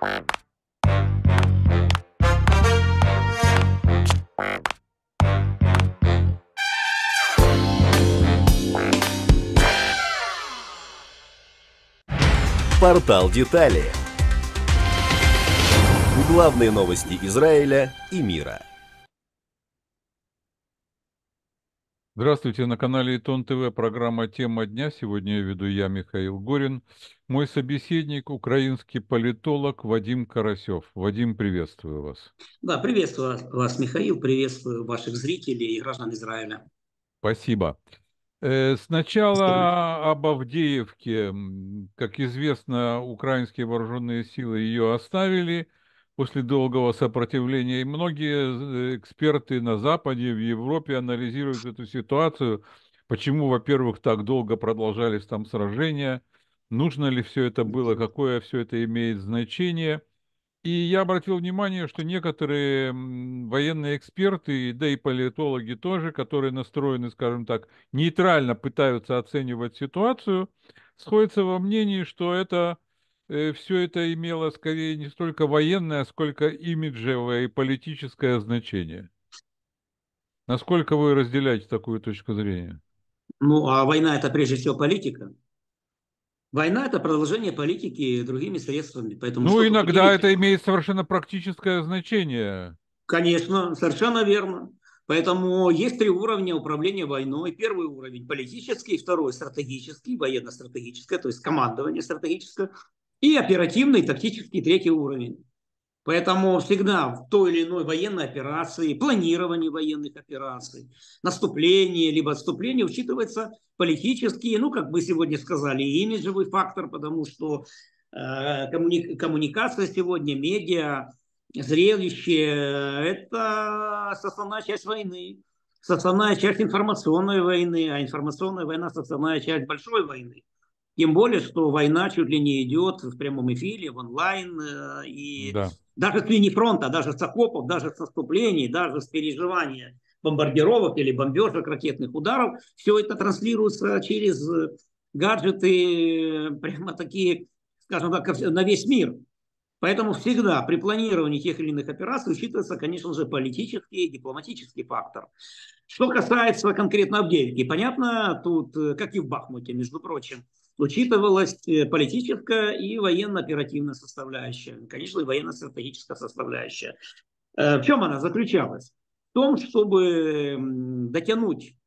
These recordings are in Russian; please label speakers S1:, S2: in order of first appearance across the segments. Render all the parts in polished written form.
S1: Портал Детали. Главные новости Израиля и мира.
S2: Здравствуйте, на канале Итон ТВ программа «Тема дня». Сегодня я веду Михаил Горин. Мой собеседник – украинский политолог Вадим Карасев. Вадим, приветствую вас.
S3: Да, приветствую вас, Михаил, приветствую ваших зрителей и граждан Израиля.
S2: Спасибо. Сначала об Авдеевке. Как известно, украинские вооруженные силы ее оставили после долгого сопротивления. И многие эксперты на Западе, в Европе анализируют эту ситуацию. Почему, во-первых, так долго продолжались там сражения? Нужно ли все это было? Какое все это имеет значение? И я обратил внимание, что некоторые военные эксперты, да и политологи тоже, которые настроены, скажем так, нейтрально пытаются оценивать ситуацию, сходятся во мнении, что это все это имело скорее не столько военное, сколько имиджевое и политическое значение. Насколько вы разделяете такую точку зрения?
S3: Ну, а война – это прежде всего политика. Война – это продолжение политики другими средствами. Поэтому
S2: Ну,
S3: что тут
S2: иногда
S3: удивительного?
S2: это имеет совершенно практическое значение.
S3: Конечно, совершенно верно. Поэтому есть три уровня управления войной. Первый уровень – политический, второй – стратегический, военно-стратегическое, то есть командование стратегическое, и оперативный, тактический, третий уровень. Поэтому всегда в той или иной военной операции, планировании военных операций, наступление либо отступление учитывается политический, ну, как мы сегодня сказали, имиджевый фактор, потому что коммуникация сегодня, медиа, зрелище – это составная часть войны, составная часть информационной войны, а информационная война – составная часть большой войны. Тем более, что война чуть ли не идет в прямом эфире, в онлайн, и
S2: Да.
S3: даже с линии фронта, даже с окопов, даже с наступлений, даже с переживания бомбардировок или бомбежек, ракетных ударов, все это транслируется через гаджеты, прямо такие, скажем так, на весь мир. Поэтому всегда при планировании тех или иных операций учитывается, конечно же, политический и дипломатический фактор. Что касается конкретно Авдеевки, понятно, тут, как и в Бахмуте, между прочим, учитывалась политическая и военно-оперативная составляющая, конечно, и военно-стратегическая составляющая. В чем она заключалась? В том, чтобы дотянуть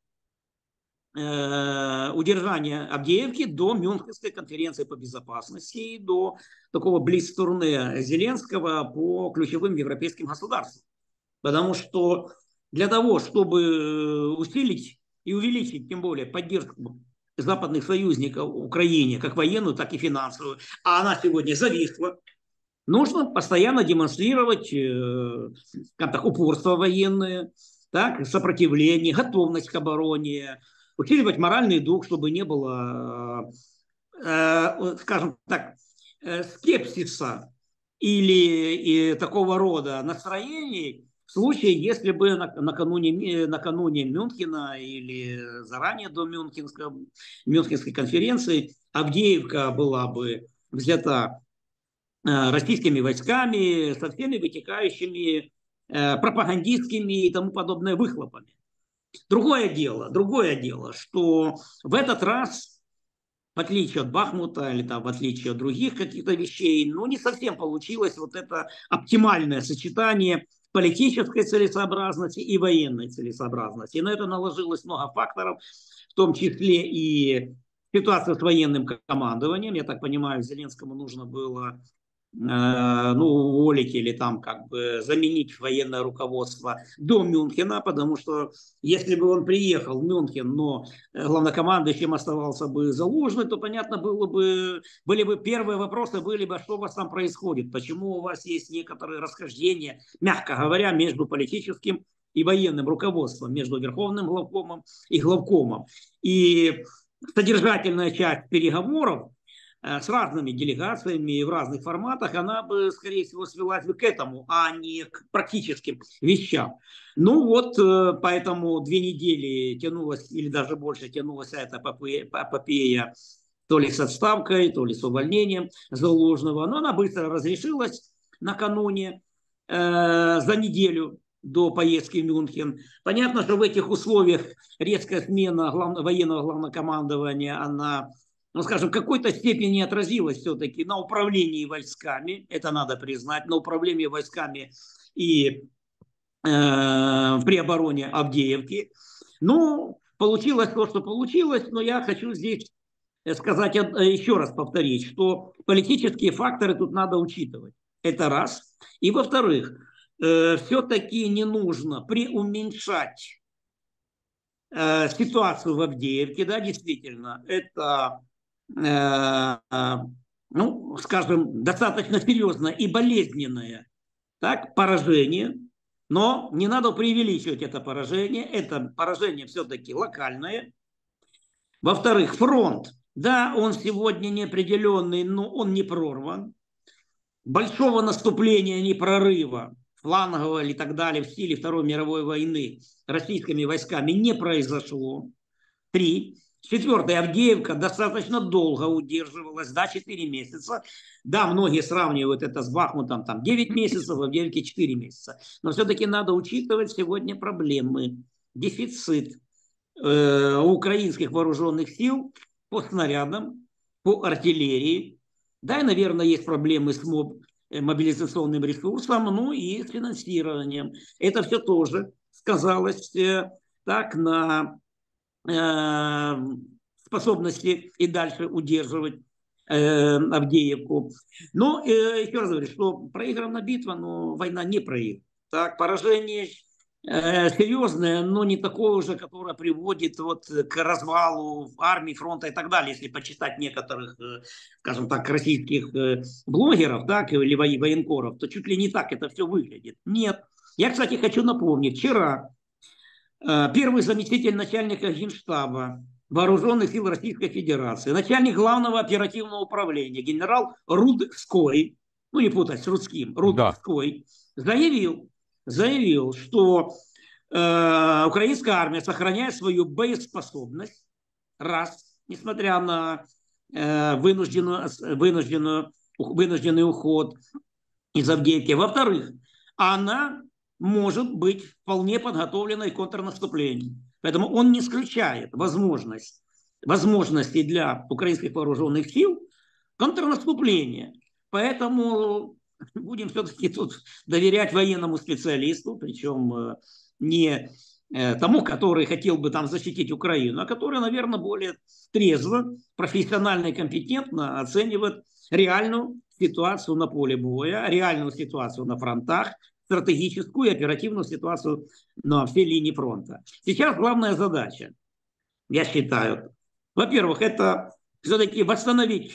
S3: удержание Авдеевки до Мюнхенской конференции по безопасности и до такого блиц-турне Зеленского по ключевым европейским государствам. Потому что для того, чтобы усилить и увеличить, тем более, поддержку западных союзников Украине, как военную, так и финансовую, а она сегодня зависла, нужно постоянно демонстрировать упорство военное, так, сопротивление, готовность к обороне, усиливать моральный дух, чтобы не было, скажем так, скепсиса или такого рода настроений в случае, если бы накануне Мюнхена или заранее до Мюнхенской конференции Авдеевка была бы взята российскими войсками со всеми вытекающими пропагандистскими и тому подобное выхлопами. Другое дело, что в этот раз, в отличие от Бахмута или там, в отличие от других каких-то вещей, ну, не совсем получилось вот это оптимальное сочетание политической целесообразности и военной целесообразности. И на это наложилось много факторов, в том числе и ситуация с военным командованием. Я так понимаю, Зеленскому нужно было уволить или там как бы заменить военное руководство до Мюнхена, потому что если бы он приехал в Мюнхен, но главнокомандующим оставался бы Залужный, то понятно были бы первые вопросы, были бы, что у вас там происходит, почему у вас есть некоторые расхождения, мягко говоря, между политическим и военным руководством, между верховным главкомом и главкомом. И содержательная часть переговоров с разными делегациями в разных форматах, она бы, скорее всего, свелась бы к этому, а не к практическим вещам. Ну вот, поэтому 2 недели тянулась, или даже больше тянулась эта эпопея, то ли с отставкой, то ли с увольнением Залужного, но она быстро разрешилась. накануне, за неделю до поездки в Мюнхен. Понятно, что в этих условиях резкая смена военного главнокомандования, она, ну, скажем, в какой-то степени отразилась все-таки на управлении войсками, это надо признать, на управлении войсками и при обороне Авдеевки. Ну, получилось то, что получилось, но я хочу здесь сказать, еще раз повторить, что политические факторы тут надо учитывать. Это раз. И во-вторых, все-таки не нужно преуменьшать ситуацию в Авдеевке. Да, действительно, это, ну, скажем, достаточно серьезное и болезненное, так, поражение. Но не надо преувеличивать это поражение. Это поражение все-таки локальное. Во-вторых, фронт. Да, он сегодня неопределенный, но он не прорван. Большого наступления, не прорыва, флангового или так далее в стиле Второй мировой войны российскими войсками не произошло. 3. 4. Авдеевка достаточно долго удерживалась, да, 4 месяца. Да, многие сравнивают это с Бахмутом, там 9 месяцев, в Авдеевке 4 месяца. Но все-таки надо учитывать сегодня проблемы. Дефицит украинских вооруженных сил по снарядам, по артиллерии. Да, и, наверное, есть проблемы с мобилизационным ресурсом, ну и с финансированием. Это все тоже сказалось так на способности и дальше удерживать Авдеевку. Но еще раз говорю, что проиграна битва, но война не проиграна. Так, поражение серьезное, но не такое уже, которое приводит вот к развалу армии, фронта и так далее, если почитать некоторых, скажем так, российских блогеров, так, или военкоров, то чуть ли не так это все выглядит. Нет. Я, кстати, хочу напомнить, вчера первый заместитель начальника Генштаба Вооруженных сил Российской Федерации, начальник главного оперативного управления, генерал Рудской, ну не путать с Рудским, Рудской, заявил, что украинская армия сохраняет свою боеспособность, раз, несмотря на вынужденный уход из Авдеевки. Во-вторых, она может быть вполне подготовленной к контрнаступлению. Поэтому он не исключает возможности для украинских вооруженных сил контрнаступления. Поэтому будем все-таки тут доверять военному специалисту, причем не тому, который хотел бы там защитить Украину, а который, наверное, более трезво, профессионально и компетентно оценивает реальную ситуацию на поле боя, реальную ситуацию на фронтах, стратегическую и оперативную ситуацию на всей линии фронта. Сейчас главная задача, я считаю, во-первых, это все-таки восстановить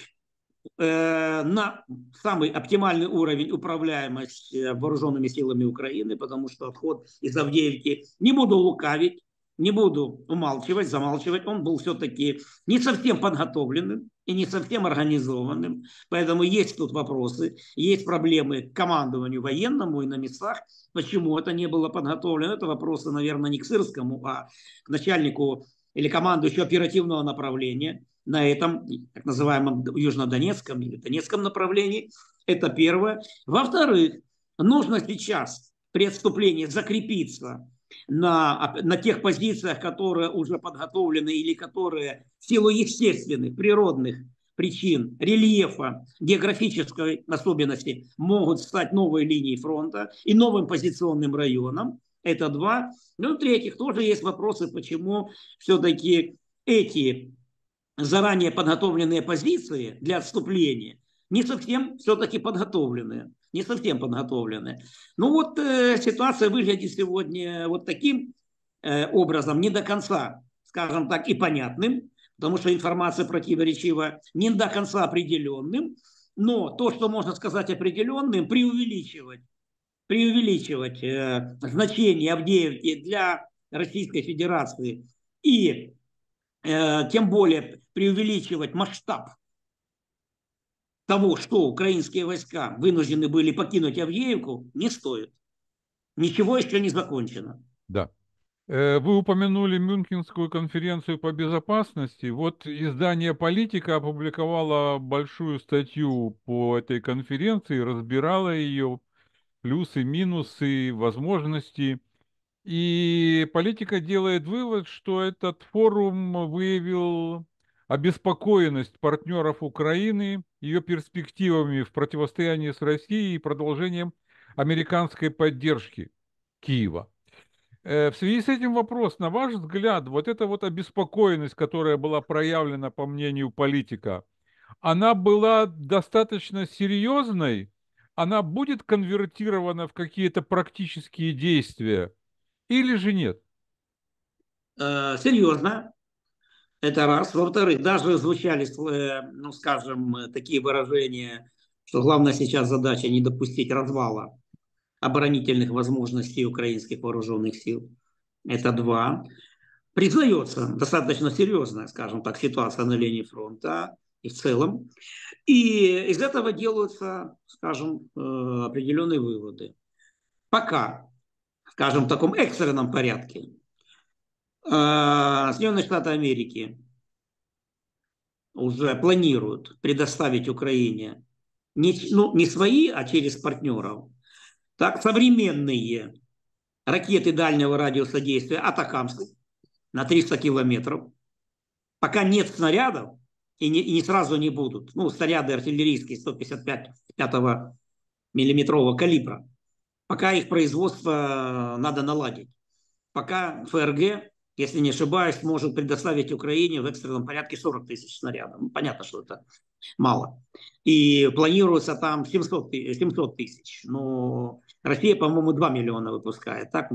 S3: на самый оптимальный уровень управляемость вооруженными силами Украины, потому что отход из Авдеевки, не буду лукавить, не буду замалчивать, он был все-таки не совсем подготовленным и не совсем организованным, поэтому есть тут вопросы, есть проблемы к командованию военному и на местах, почему это не было подготовлено, это вопросы, наверное, не к Сырскому, а к начальнику или командующему оперативного направления на этом так называемом южнодонецком или донецком направлении. Это первое. Во-вторых, нужно сейчас при отступлении закрепиться на тех позициях, которые уже подготовлены или которые в силу естественных, природных причин, рельефа, географической особенности могут стать новой линией фронта и новым позиционным районом. Это два. Ну, в-третьих, тоже есть вопросы, почему все-таки эти заранее подготовленные позиции для отступления не совсем все-таки подготовленные. Не совсем подготовленные. Ну вот ситуация выглядит сегодня вот таким образом, не до конца, скажем так, и понятным, потому что информация противоречива, не до конца определенным, но то, что можно сказать определенным, преувеличивать значение Авдеевки для Российской Федерации и тем более преувеличивать масштаб того, что украинские войска вынуждены были покинуть Авдеевку, не стоит. Ничего еще не закончено.
S2: Да. Вы упомянули Мюнхенскую конференцию по безопасности. Вот издание «Политика» опубликовало большую статью по этой конференции, разбирало ее плюсы, минусы, возможности. И «Политика» делает вывод, что этот форум выявил обеспокоенность партнеров Украины, ее перспективами в противостоянии с Россией и продолжением американской поддержки Киева. В связи с этим вопрос, на ваш взгляд, вот эта вот обеспокоенность, которая была проявлена, по мнению политика, она была достаточно серьезной? Она будет конвертирована в какие-то практические действия или же нет?
S3: Серьезно, это раз. Во-вторых, даже звучали, ну, скажем, такие выражения, что главная сейчас задача не допустить развала оборонительных возможностей украинских вооруженных сил. Это два. Признается достаточно серьезная, скажем так, ситуация на линии фронта и в целом. И из этого делаются, скажем, определенные выводы. Пока, скажем, в таком экстренном порядке Соединенные Штаты Америки уже планируют предоставить Украине не свои, а через партнеров, так, современные ракеты дальнего радиуса действия «Атакамс» на 300 километров. Пока нет снарядов, и не сразу не будут, ну, снаряды артиллерийские 155 миллиметрового калибра, пока их производство надо наладить. Пока ФРГ, если не ошибаюсь, может предоставить Украине в экстренном порядке 40 тысяч снарядов. Ну, понятно, что это мало. И планируется там 700 тысяч. Но Россия, по-моему, 2 миллиона выпускает. Так?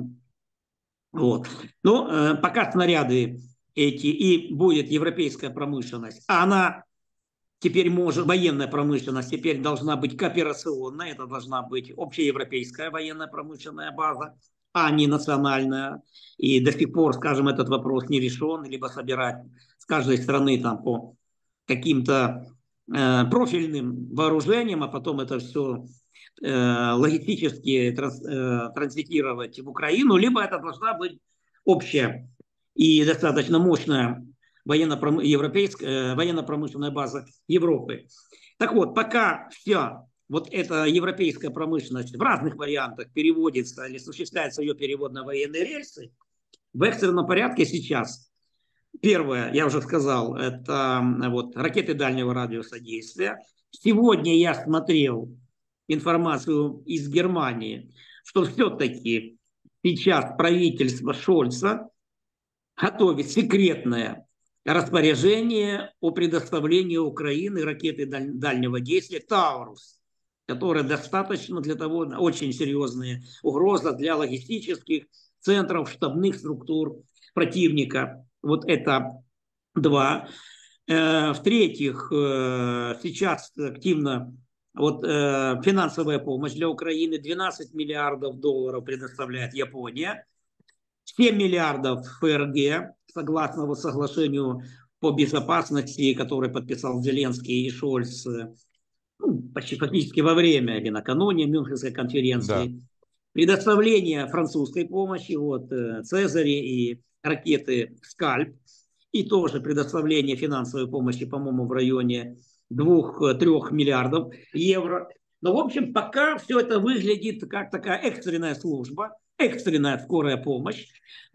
S3: Вот. Но пока снаряды эти и будет европейская промышленность, а она теперь может, военная промышленность теперь должна быть кооперационная, это должна быть общеевропейская военная промышленная база, а не национальная. И до сих пор, скажем, этот вопрос не решен, либо собирать с каждой страны там по каким-то профильным вооружениям, а потом это все логистически транзитировать в Украину, либо это должна быть общая и достаточно мощная военно-европейская военно-промышленная база Европы. Так вот, пока вся вот эта европейская промышленность в разных вариантах переводится или осуществляется ее перевод на военные рельсы, в экстренном порядке сейчас первое, я уже сказал, это вот ракеты дальнего радиуса действия. Сегодня я смотрел информацию из Германии, что все-таки сейчас правительство Шольца готовит секретное распоряжение о предоставлении Украины ракеты дальнего действия «Таурус», которая достаточно для того, очень серьезная угроза для логистических центров, штабных структур противника. Вот это два. В-третьих, сейчас активно вот, финансовая помощь для Украины, 12 миллиардов долларов предоставляет Япония, 7 миллиардов ФРГ, согласно вот соглашению по безопасности, которое подписал Зеленский и Шольц, ну, почти фактически во время или накануне Мюнхенской конференции.
S2: Да.
S3: Предоставление французской помощи, вот Цезари и ракеты «Скальп», и тоже предоставление финансовой помощи, по-моему, в районе 2-3 миллиардов евро. Но, в общем, пока все это выглядит как такая экстренная служба, экстренная скорая помощь,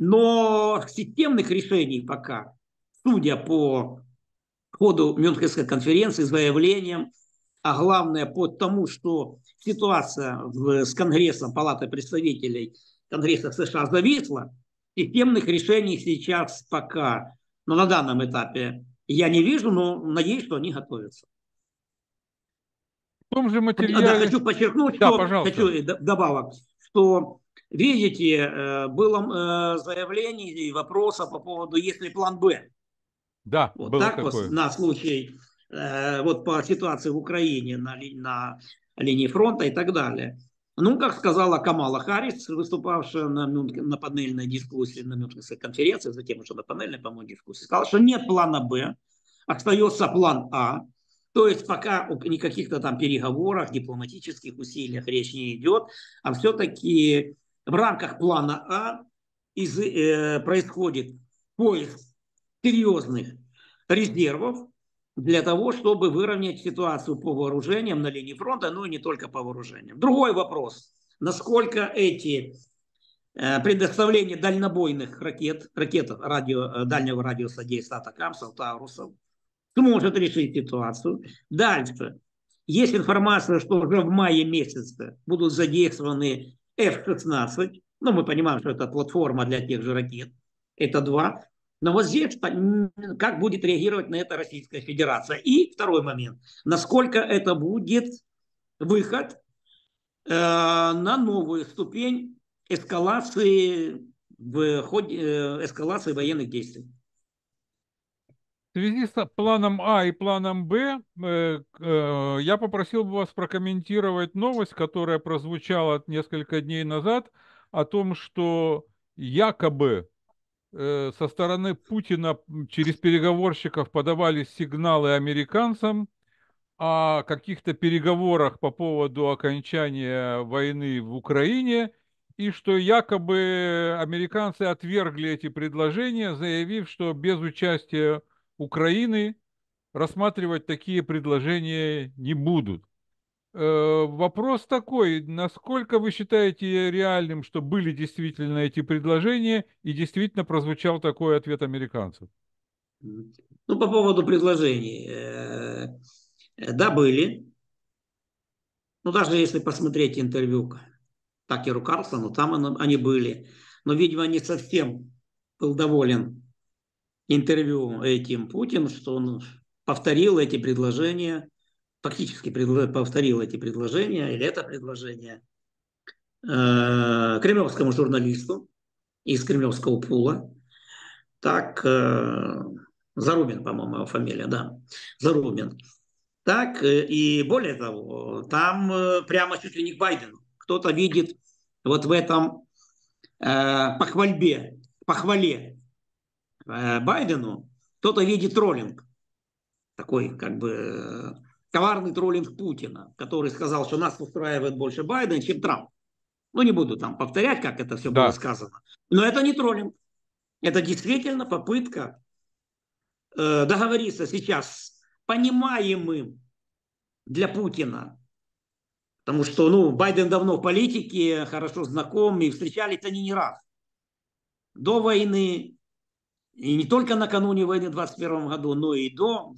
S3: но системных решений пока, судя по ходу Мюнхенской конференции, заявлением, а главное по тому, что ситуация с Конгрессом, Палатой представителей Конгресса США зависла, системных решений сейчас пока, но на данном этапе я не вижу, но надеюсь, что они готовятся.
S2: В том же
S3: Да,
S2: материале...
S3: хочу подчеркнуть,
S2: Да,
S3: что,
S2: пожалуйста.
S3: хочу добавок, что, видите, было заявление и вопроса по поводу, есть ли план «Б».
S2: Да,
S3: Вот
S2: было
S3: так
S2: такое.
S3: на случай, вот по ситуации в Украине на линии фронта и так далее. Ну, как сказала Камала Харрис, выступавшая на панельной дискуссии на Мюнхенской конференции, затем уже на панельной, по-моему, дискуссии, сказала, что нет плана «Б», остается план «А». То есть пока о никаких-то там переговорах, дипломатических усилиях речь не идет, а все-таки в рамках плана «А» происходит поиск серьезных резервов для того, чтобы выровнять ситуацию по вооружениям на линии фронта, но и не только по вооружениям. Другой вопрос, насколько эти предоставление дальнобойных ракет дальнего радиуса действия атакамсов, Таурусов, сможет решить ситуацию. Дальше. Есть информация, что уже в мае месяце будут задействованы F-16. Ну, мы понимаем, что это платформа для тех же ракет. Это два. Но вот здесь как будет реагировать на это Российская Федерация. И второй момент. Насколько это будет выход на новую ступень эскалации в ходе эскалации военных действий.
S2: В связи с планом А и планом Б я попросил бы вас прокомментировать новость, которая прозвучала несколько дней назад, о том, что якобы со стороны Путина через переговорщиков подавались сигналы американцам о каких-то переговорах по поводу окончания войны в Украине, и что якобы американцы отвергли эти предложения, заявив, что без участия Украины рассматривать такие предложения не будут. Вопрос такой, насколько вы считаете реальным, что были действительно эти предложения и действительно прозвучал такой ответ американцев?
S3: Ну, по поводу предложений. Да, были. Ну, даже если посмотреть интервью Такеру Карлсону, там они были. Но, видимо, не совсем был доволен интервью этим Путин, что он повторил эти предложения, фактически повторил эти предложения, или это предложение, кремлевскому журналисту из кремлевского пула. Так, Зарубин, по-моему, его фамилия, да, Зарубин. Так, и более того, там прямо чуть ли не к Байдену. Кто-то видит вот в этом похвале Байдену, кто-то видит троллинг. Такой как бы коварный троллинг Путина, который сказал, что нас устраивает больше Байден, чем Трамп. Ну, не буду там повторять, как это все было сказано. Но это не троллинг. Это действительно попытка договориться сейчас с понимаемым для Путина. Потому что Байден давно в политике, хорошо знаком, и встречались они не раз. До войны, и не только накануне войны в 2021 году, но и в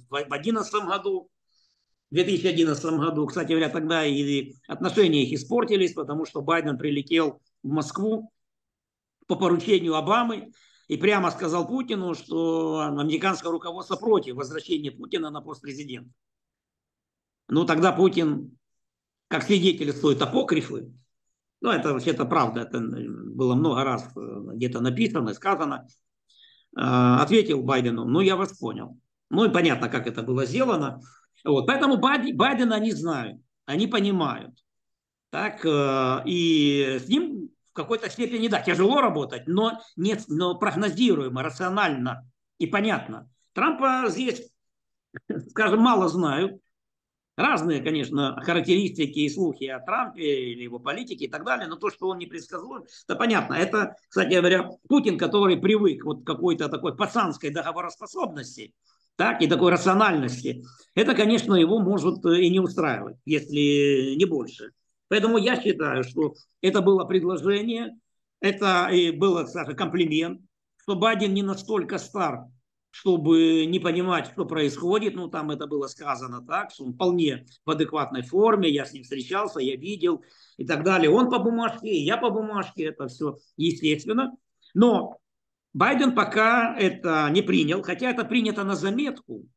S3: 2011 году. Кстати говоря, тогда и отношения их испортились, потому что Байден прилетел в Москву по поручению Обамы и прямо сказал Путину, что американское руководство против возвращения Путина на пост президента. Тогда Путин, как свидетельствуют апокрифы, это вообще-то правда, это было много раз где-то написано, сказано, ответил Байдену, я вас понял. И понятно, как это было сделано. Вот. Поэтому Байдена они знают, они понимают. Так, и с ним в какой-то степени, да, тяжело работать, но прогнозируемо, рационально и понятно. Трампа здесь, скажем, мало знают. Разные, конечно, характеристики и слухи о Трампе или его политике и так далее, но то, что он непредсказуем, это понятно. Это, кстати говоря, Путин, который привык вот к какой-то такой пацанской договороспособности, так, и такой рациональности, это, конечно, его может и не устраивать, если не больше. Поэтому я считаю, что это было предложение, это и было, кстати, комплимент, что Байден не настолько стар, чтобы не понимать, что происходит. Там это было сказано так, что он вполне в адекватной форме, я с ним встречался, я видел и так далее. Он по бумажке, я по бумажке, это все естественно. Но Байден пока это не принял, хотя это принято на заметку.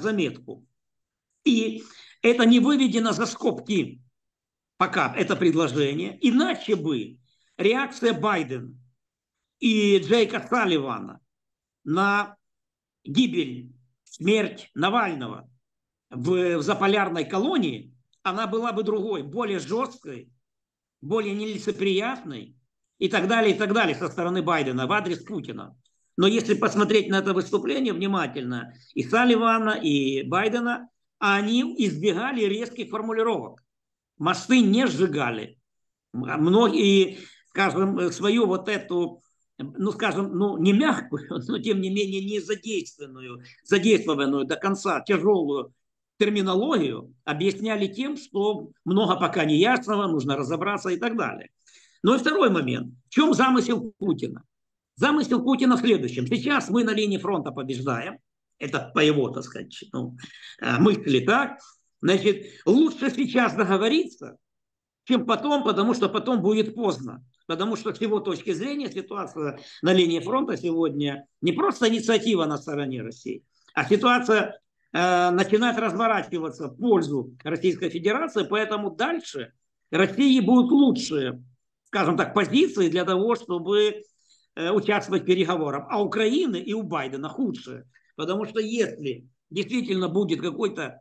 S3: И это не выведено за скобки пока, это предложение. Иначе бы реакция Байдена и Джейка Салливана на гибель, смерть Навального в заполярной колонии, она была бы другой, более жесткой, более нелицеприятной и так далее со стороны Байдена в адрес Путина. Но если посмотреть на это выступление внимательно, и Салливана, и Байдена, они избегали резких формулировок. Мосты не сжигали. Многие, скажем, свою вот эту ну, скажем, ну, не мягкую, но тем не менее не задействованную до конца тяжелую терминологию объясняли тем, что много пока не ясного, нужно разобраться и так далее. Ну и второй момент. В чем замысел Путина? Замысел Путина в следующем. Сейчас мы на линии фронта побеждаем. Это по его, так сказать, ну, мысли, так? Значит, лучше сейчас договориться, чем потом, потому что потом будет поздно. Потому что с его точки зрения ситуация на линии фронта сегодня не просто инициатива на стороне России, а ситуация начинает разворачиваться в пользу Российской Федерации, поэтому дальше России будут лучшие, скажем так, позиции для того, чтобы участвовать в переговорах. А Украины и у Байдена худшие. Потому что если действительно будет какой-то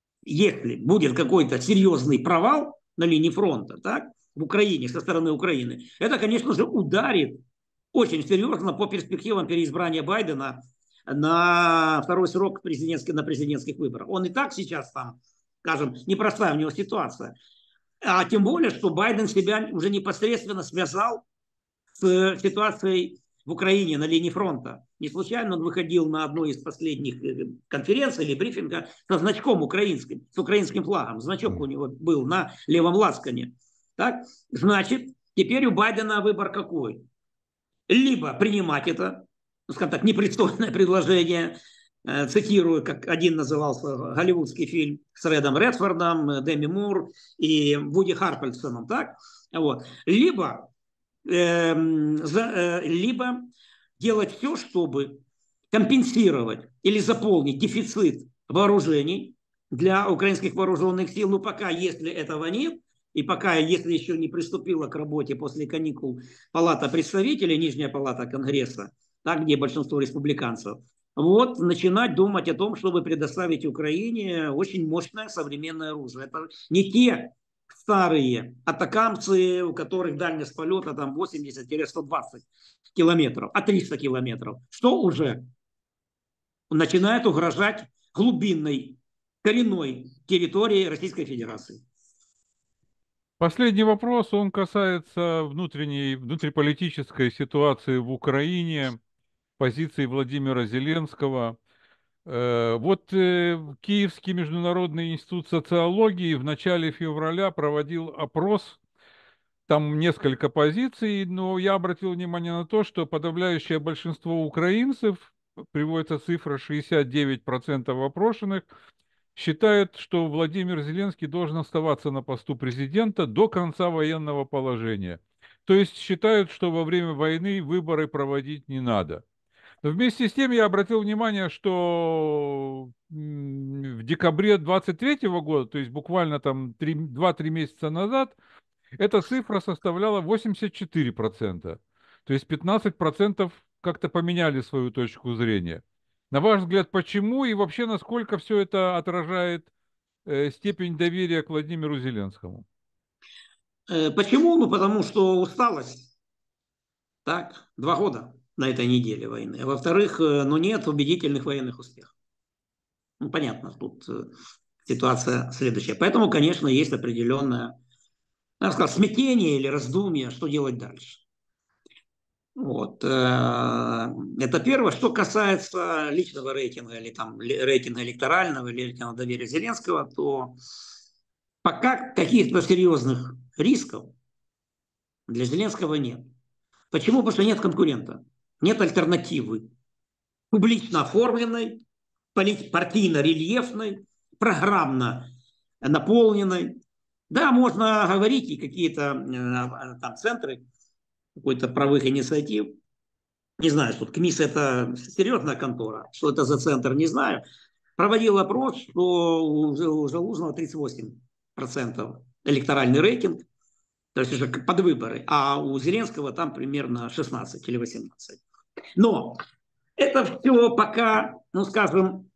S3: серьезный провал на линии фронта, так, в Украине, со стороны Украины, это, конечно же, ударит очень серьезно по перспективам переизбрания Байдена на второй срок на президентских выборах. Он и так сейчас там, скажем, непростая у него ситуация. А тем более, что Байден себя уже непосредственно связал с ситуацией в Украине на линии фронта. Не случайно он выходил на одной из последних конференций или брифинга со значком украинским, с украинским флагом. Значок у него был на левом лацкане. Так? Значит, теперь у Байдена выбор какой? Либо принимать это, скажем так, непристойное предложение, цитирую, как один назывался голливудский фильм с Редом Редфордом, Деми Мур и Вуди Харрельсоном, так? Вот. Либо делать все, чтобы компенсировать или заполнить дефицит вооружений для украинских вооруженных сил. Но пока, если этого нет, и пока, если еще не приступила к работе после каникул Палата представителей, Нижняя палата Конгресса, так, где большинство республиканцев, вот, начинать думать о том, чтобы предоставить Украине очень мощное современное оружие. Это не те старые атакамцы, у которых дальность полета там 80-120 километров, а 300 километров, что уже начинает угрожать глубинной, коренной территории Российской Федерации.
S2: Последний вопрос, он касается внутриполитической ситуации в Украине, позиции Владимира Зеленского. Киевский международный институт социологии в начале февраля проводил опрос. Там несколько позиций, но я обратил внимание на то, что подавляющее большинство украинцев, приводится цифра 69% опрошенных, считают, что Владимир Зеленский должен оставаться на посту президента до конца военного положения. То есть считают, что во время войны выборы проводить не надо. Но вместе с тем я обратил внимание, что в декабре 2023 года, то есть буквально там 2-3 месяца назад, эта цифра составляла 84%. То есть 15% как-то поменяли свою точку зрения. На ваш взгляд, почему и вообще насколько все это отражает степень доверия к Владимиру Зеленскому?
S3: Почему? Ну, потому что усталость. Так, 2 года на этой неделе войны. А во-вторых, ну, нет убедительных военных успехов. Ну, понятно, тут ситуация следующая. Поэтому, конечно, есть определенное, я бы сказал, смятение или раздумье, что делать дальше. Вот. Это первое. Что касается личного рейтинга или там рейтинга электорального или рейтинга доверия Зеленского, то пока каких-то серьезных рисков для Зеленского нет. Почему? Потому что нет конкурента, нет альтернативы. Публично оформленной, партийно-рельефной, программно наполненной. Да, можно говорить и какие-то там центры какой-то правых инициатив. Не знаю, что КМИС это серьезная контора, что это за центр, не знаю. Проводил опрос, что у Залужного 38% электоральный рейтинг, то есть уже под выборы, а у Зеленского там примерно 16 или 18. Но это все пока, ну скажем,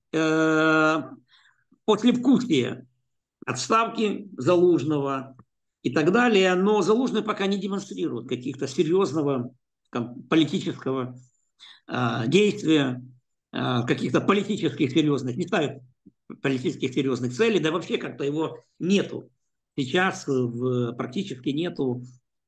S3: послевкусие отставки Залужного и так далее, но Залужный пока не демонстрирует каких-то серьезного политического действия, каких-то политических серьезных, не ставит политических серьезных целей, да вообще как-то его нету. Сейчас практически нету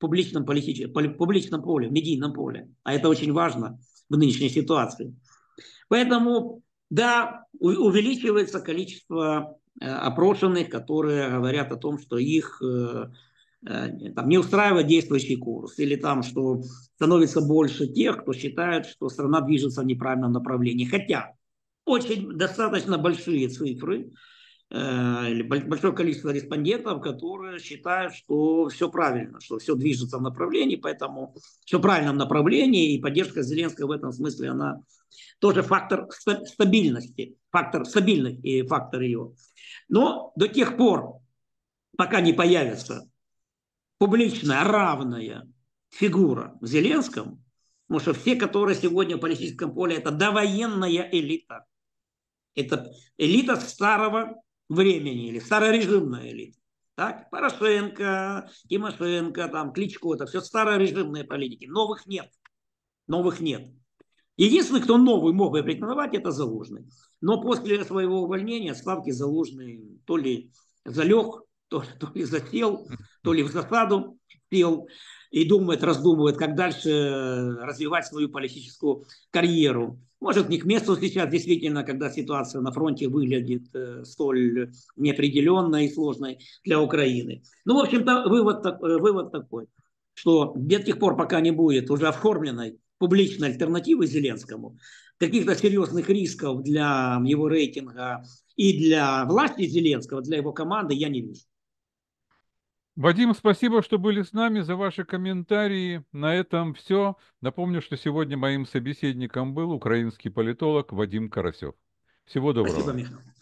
S3: публичном, публичном поле, в медийном поле. А это очень важно в нынешней ситуации. Поэтому, да, увеличивается количество опрошенных, которые говорят о том, что их там, не устраивает действующий курс, или там, что становится больше тех, кто считает, что страна движется в неправильном направлении. Хотя очень достаточно большие цифры, или большое количество респондентов, которые считают, что все правильно, что все движется в направлении, поэтому все в правильном направлении, и поддержка Зеленского в этом смысле, она тоже фактор стабильности, фактор ее. Но до тех пор, пока не появится публичная, равная фигура в Зеленском, потому что все, которые сегодня в политическом поле, это довоенная элита. Это элита старого времени или старорежимная элита. Так? Порошенко, Тимошенко, там, Кличко, это все старорежимные политики. Новых нет. Новых нет. Единственный, кто новый мог бы претендовать, это Залужный. Но после своего увольнения ставки Залужный то ли залег, то ли засел, то ли в засаду сел и раздумывает, как дальше развивать свою политическую карьеру. Может, не к месту сейчас, действительно, когда ситуация на фронте выглядит столь неопределенной и сложной для Украины. Ну, в общем-то, вывод такой, что до тех пор, пока не будет уже оформленной публичной альтернативы Зеленскому, каких-то серьезных рисков для его рейтинга и для власти Зеленского, для его команды я не вижу.
S2: Вадим, спасибо, что были с нами, за ваши комментарии. На этом все. Напомню, что сегодня моим собеседником был украинский политолог Вадим Карасев. Всего доброго.
S3: Спасибо, Михаил.